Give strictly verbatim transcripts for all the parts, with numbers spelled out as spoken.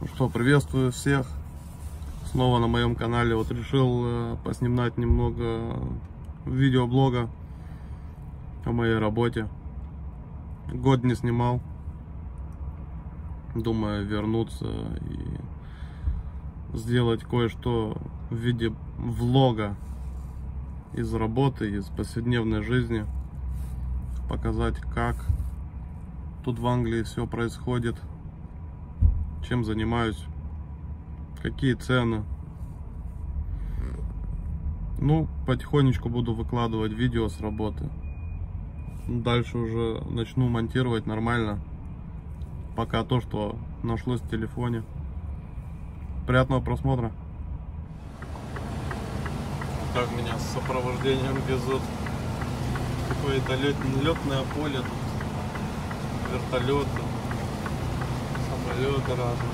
Что, приветствую всех снова на моем канале. Вот решил э, поснимать немного видеоблога о моей работе. Год не снимал, думаю вернуться и сделать кое-что в виде влога из работы, из повседневной жизни, показать, как тут в Англии все происходит, чем занимаюсь, какие цены. Ну, потихонечку буду выкладывать видео с работы. Дальше уже начну монтировать нормально. Пока то, что нашлось в телефоне. Приятного просмотра. Так меня с сопровождением везут. Какое-то летное поле, тут вертолеты, самолеты разные.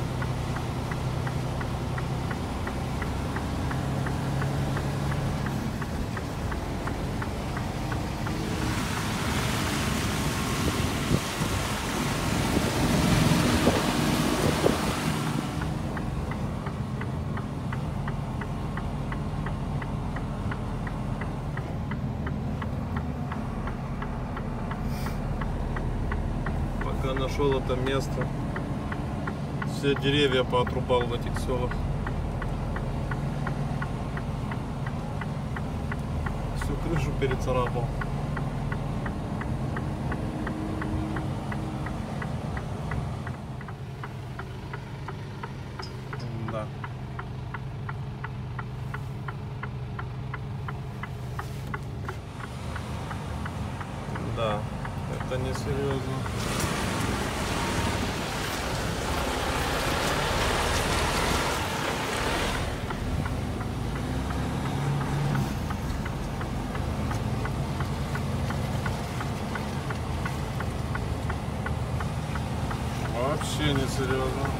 Пока нашел это место, все деревья поотрубал в этих селах. Всю крышу перецарапал. Да. Да, это несерьезно. Вообще не серьезно.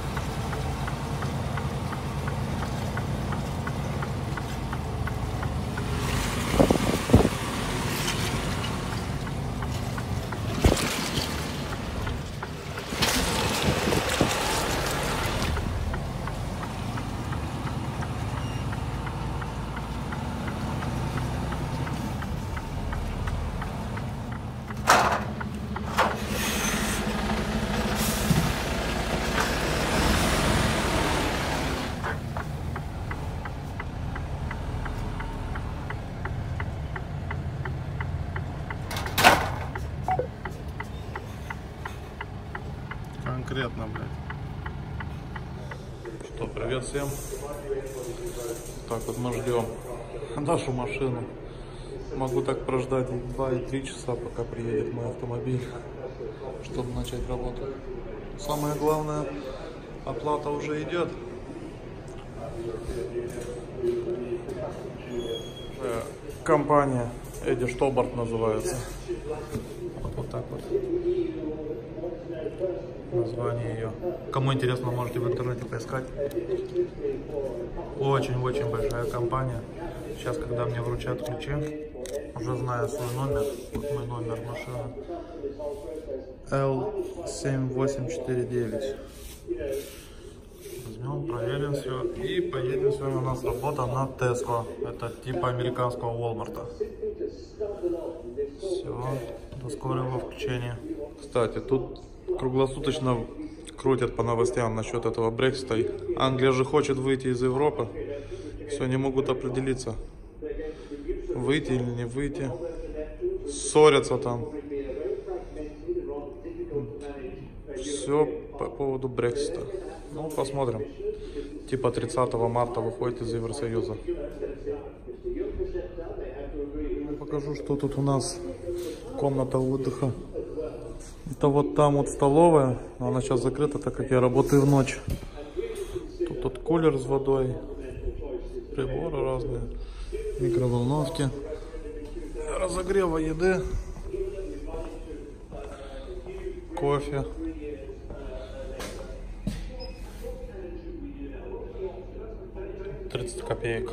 Конкретно, блядь. Что, привет всем. Так вот мы ждем нашу машину. Могу так прождать два и три часа, пока приедет мой автомобиль, чтобы начать работу. Самое главное, оплата уже идет. Компания Эдди Штобарт называется. Вот, вот так вот название ее. Кому интересно, можете в интернете поискать. Очень-очень большая компания. Сейчас, когда мне вручат ключи, уже знаю свой номер. Вот мой номер машины. Л семь восемь четыре девять. Возьмем, проверим все. И поедем. Сегодня у нас работа на Tesco. Это типа американского Walmart. Все, до скорого включения. Кстати, тут круглосуточно крутят по новостям насчет этого Брексита. Англия же хочет выйти из Европы. Все, не могут определиться, выйти или не выйти. Ссорятся там. Все по поводу Брексита. Ну, посмотрим. Типа тридцатого марта выходит из Евросоюза. Покажу, что тут у нас. Комната отдыха. Это вот там вот столовая, но она сейчас закрыта, так как я работаю в ночь. Тут, тут кулер с водой, приборы разные, микроволновки, разогрева еды, кофе. тридцать копеек.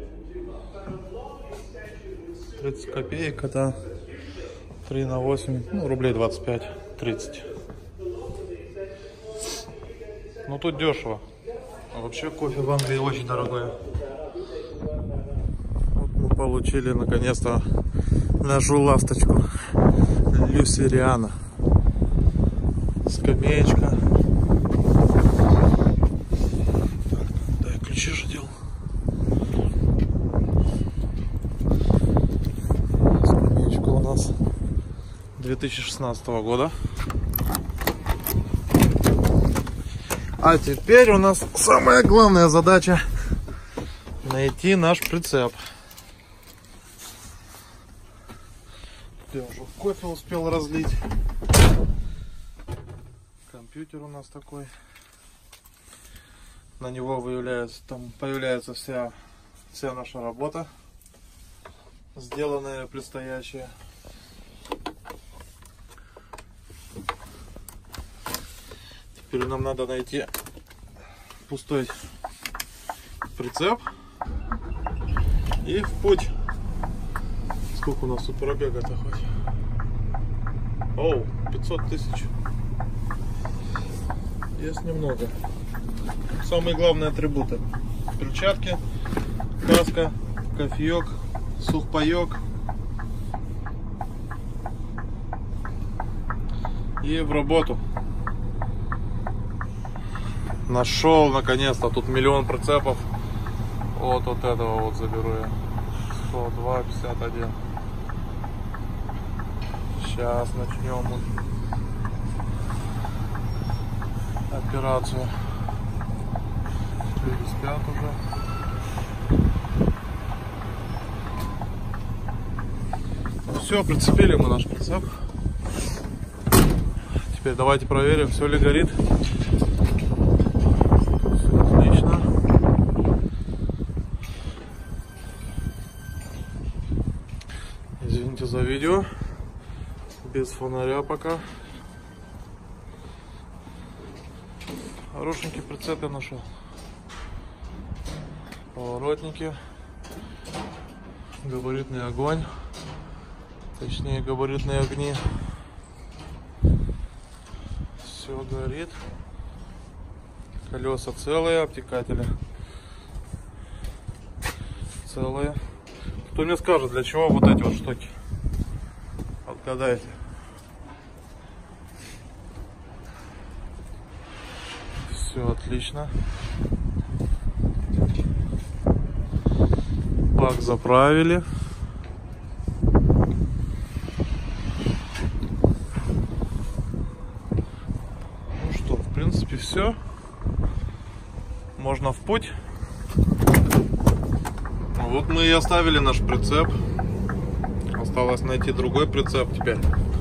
тридцать копеек это три на восемь, ну, рублей двадцать пять, тридцать. Ну тут дешево. А вообще кофе в Англии очень дорогой. Вот мы получили наконец-то нашу ласточку. Люсериана. Скамеечка. Так, да, я ключи же делал. Скамеечка у нас две тысячи шестнадцатого года. А теперь у нас самая главная задача — найти наш прицеп. Я уже кофе успел разлить. Компьютер у нас такой. На него выявляется, там появляется вся, вся наша работа, сделанная, предстоящая. Теперь нам надо найти пустой прицеп и в путь. Сколько у нас тут пробега-то хоть? Оу, пятьсот тысяч. Есть немного. Самые главные атрибуты: перчатки, каска, кофеек, сухпайок и в работу. Нашел наконец-то тут миллион прицепов. Вот вот этого вот заберу я. сто два пятьдесят один. Сейчас начнем операцию. Люди спят уже. Все, прицепили мы наш прицеп. Теперь давайте проверим, все ли горит. Отлично. Извините за видео. Без фонаря пока. Хорошенький прицеп я нашел. Поворотники. Габаритный огонь. Точнее, габаритные огни. Все горит. Колеса целые, обтекатели целые. Кто мне скажет, для чего вот эти вот штуки? Отгадайте. Все отлично. Бак заправили. Ну что, в принципе, все. Можно в путь. Вот мы и оставили наш прицеп. Осталось найти другой прицеп теперь.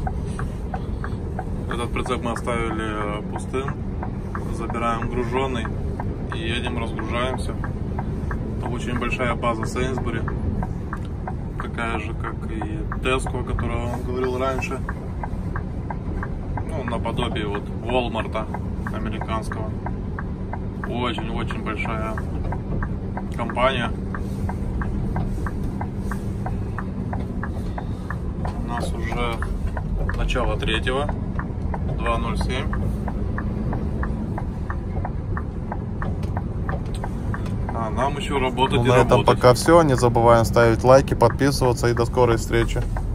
Этот прицеп мы оставили пустым. Забираем груженный и едем, разгружаемся. Это очень большая база Сейнсбери. Такая же, как и Tesco, о которой я вам говорил раньше. Ну, наподобие вот Walmart американского. Очень-очень большая компания. У нас уже начало третьего, два ноль семь. А нам еще работать. Ну, и на работать. этом пока все. Не забываем ставить лайки, подписываться и до скорой встречи.